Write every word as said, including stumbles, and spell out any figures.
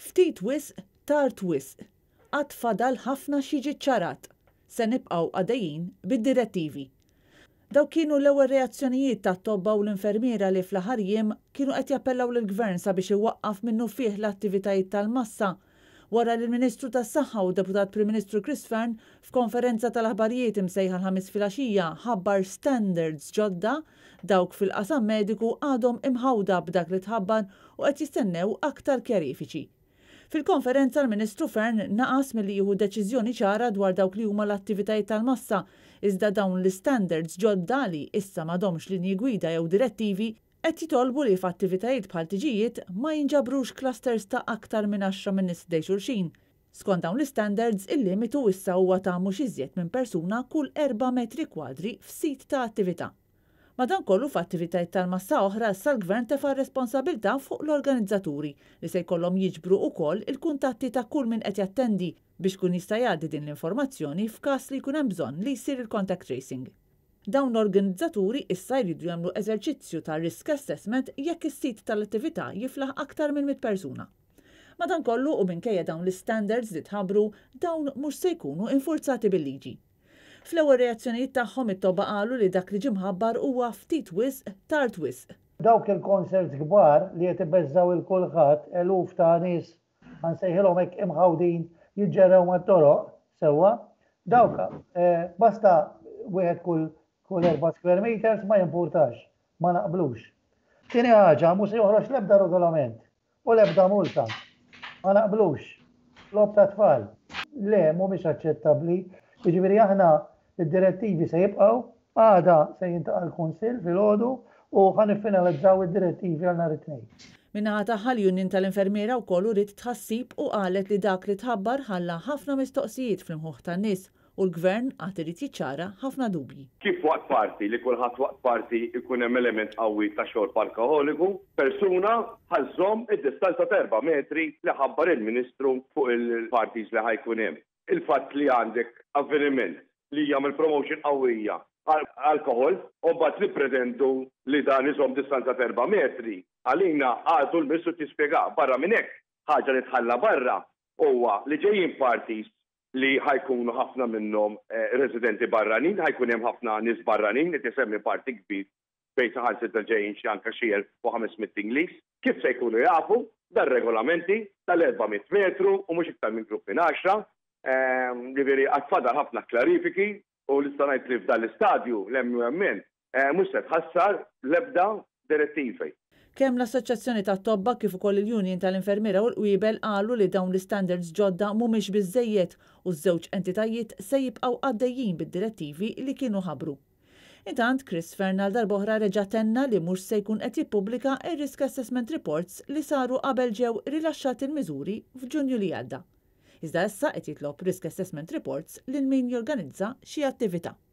Ftit wisq, tard wisq. Għad fadal ħafna xi jiġi ċarat. Se nibqgħu għaddejjin bid-direttivi. Daw kienu l-ewwel reazzjonijiet tat-tobba u l-infermiera li fl-aħħar jiem kienu qed jappellaw lill-Gvern sabiex iwaqqaf minnu fih l-attivitajiet tal-massa wara li l-Ministru tas-Saħħa u deputat Prim Ministru f'konferenza tal-aħbarijiet imsejħa l-ħamis filgħaxija ħabbar standards ġodda dawk fil-qasam mediku għadhom imħawda b'dak li tħabbar u qed jistennew aktar kjarifiċi. Fil-konferenza l-Ministru Fern naqas milli jieħu deċiżjoni ċara dwar dawk li huma l-attivitajiet tal-massa iżda dawn l-istandards ġodda li issa m'għadhomx linji gwida jew direttivi qed jitolbu li f'attivitajiet bħal tiġijiet ma jinġabrux clusters ta' aktar minn għaxra minn nies dej xulxin. Skont dawn l-istandards il-limitu issa huwa ta' mhux iżjed minn persuna kull erba' metri kwadri f'sit ta' attività. Madankollu f'attivitajiet tal-massa oħra issa l-Gvern tefa' responsabilità fuq l-organizzaturi li se jkollhom jiġbru wkoll il-kuntatti ta' kull min qed jattendi biex kun jista' jgħaddi din l-informazzjoni f'każ li jkun hemm bżonn li jsir il-contact tracing. Dawn l-organizzaturi issa jridu jagħmlu eżerċizzju ta' risk assessment jekk is-sit tal-attività jiflaħ aktar minn mit persuna. Madankollu u minkejja dawn l-istandards li tħabbru dawn mhux se jkunu infurzati bil-liġi. Fl-ewwel reazzjonijiet tagħhom it-tobba qalu li dak li ġie mħabbar huwa ftit wisq, tard wisq. Dawk il-konserts kbar li qed ibeżżaw il-kulħadd eluf ta' nies ħansejħilhom hekk imħawdin jiġġerrew mat-toroq sewwa, dawk basta wieħed kull kull erba' square meters ma jimpurtax, ma naqblux. Tieni ħaġa mhux se joħroġ l-ebda regolament u l-ebda multa. Ma naqblux. Lob ta' tfal. Le mhumiex aċċettabbli. Jiġifieri aħna id-direttivi se jibqgħu, għada se jintaqa' l-Kunsill filgħodu u ħanifinalizzaw id-direttivi għal nhar it-tnejn. Min-naħa tagħha l-Union tal-Infermiera wkoll uriet tħassib u qalet li dak li tħabbar ħalla ħafna mistoqsijiet fl-imħuħ tan-nies u l-Gvern għad irid jiċċara ħafna dubji. Kif waqt parti li kulħadd waqt parti ikun hemm element qawwi ta' xorb alkoholiku, persuna ħażhom id-distanza ta' erba' metri li ħabbar il-Ministru fuq il-parties li ħajkun hemm. Il-fatt li għandek avveniment li jagħmel promotion qawwija alkohol u mbagħad nippretendu li dan iżomm distanza ta' erba' metri. Għalina għadu l-Ministru tispjega barra minn hekk ħaġa li tħalla barra huwa li ġejjin parties li ħajkunu ħafna minnhom residenti barranin, ħajkun hemm ħafna nies barranin li tisemmi parti kbir bejn saħan sitta ġejjin xi anke xi elf u ħamesmien Ingliż. Kif se jkunu jafu dar-regolamenti tal-erba'miet metru u mhux iktar minn grupp minn għaxra. Ġifieri għatfadal ħafna klarifiki u l-istanajt li f'dan l-istadju l-M U M N mhux se tħassar l-ebda direttivi. Kemm l-Assoċjazzjoni tat-Tobba kif ukoll il-Union tal-Infermiera u l-Qwiebel qalu li dawn l-istandards ġodda mhumiex biżżejjed u ż-żewġ entitajiet se jibqgħu għaddejjin bid-direttivi li kienu ħabbru. Intant Chris Fern għal darb'oħra reġa' tenna li mhux se jkun qed jippubblika r-risk assessment reports li saru qabel ġew rilaxxati l-miżuri f'Ġunju li għadda. Iżda issa qed jitlob risk assessment reports lil min jorganizza xi attività.